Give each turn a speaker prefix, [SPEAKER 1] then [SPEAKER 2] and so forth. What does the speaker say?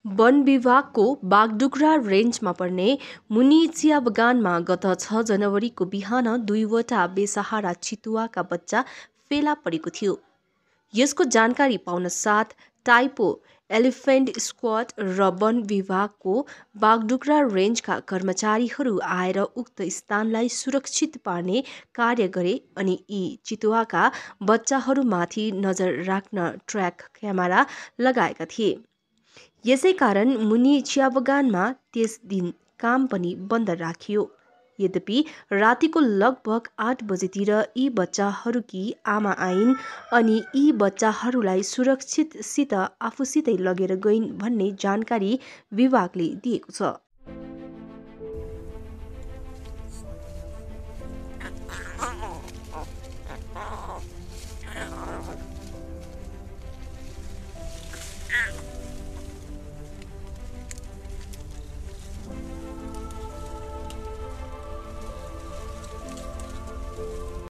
[SPEAKER 1] वन विभागको बागडुग्रा रेन्जमा पर्ने मुनि चिया बगानमा गत 6 जनवरीको बिहान 2वटा बेसहारा चितुवाका बच्चा फेला परेको थियो। यसको जानकारी पाउन साथ टाइपो, एलिफेन्ट स्क्वाड र वन विभागको बागडुग्रा रेन्जका कर्मचारीहरू आएर उक्त स्थानलाई सुरक्षित पार्ने कार्य गरे अनि यी चितुवाका बच्चाहरूमाथि नजर राख्न ट्र्याक क्यामेरा लगाएका थिए। यसै कारण मुनि चिया बगानमा त्यस दिन काम पनि बन्द राखियो। यद्यपि रातिको लगभग 8 बजेतिर यी बच्चाहरूकी आमा आइन् अनि यी बच्चाहरूलाई सुरक्षितसित आफूसितै लगेर गइन् भन्ने जानकारी विभागले दिएको छ।